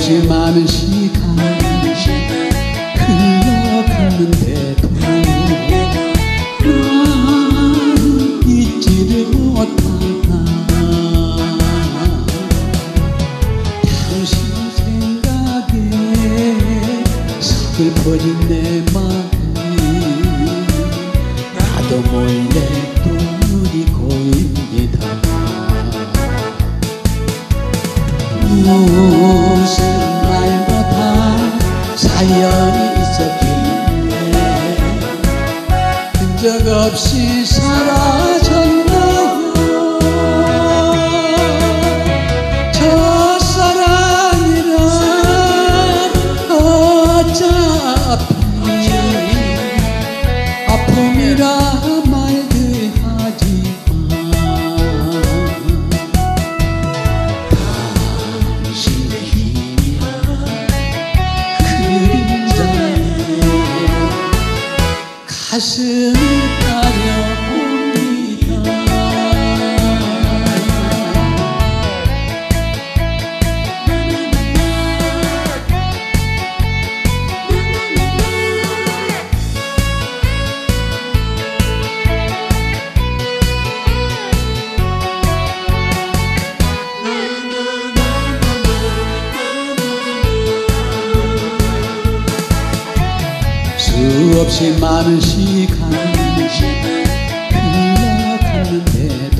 수없이 많은 시간 흘러갔는데도 나는 잊지를 못하나. 당신 생각에 서글퍼진 내 마음이 나도 몰래 눈물이 고입니다. 무슨 말도 다 사연이 있었기에 흔적 없이 사라졌나요. 첫사랑이란 어차피 아픔이라 말들 하지만 당신의 힘이란 그림자에 가슴을 따려옵니다. 수없이 많은 시간 흘러가는데도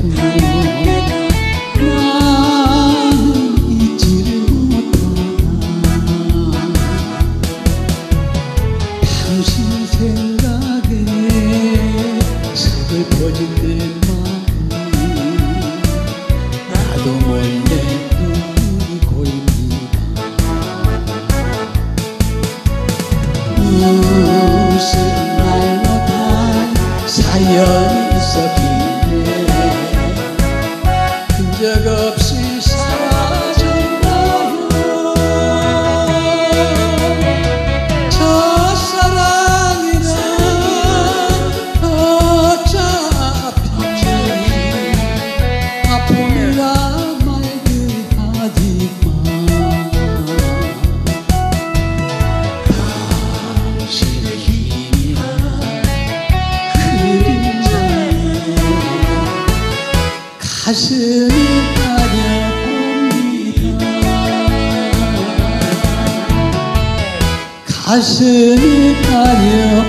나는 잊지를 못하나. 당신 생각에 서글퍼진 내 마음이 나도 몰래 눈물이 고입니다. 무슨 말로 다 사연이 있었기에 흔적 없이 사라졌나요. 첫사랑이란 어차피 아픔이라 말들 하지만 당신의 힘이란 그림자에 가슴이 따려옵니다. 가슴이 따려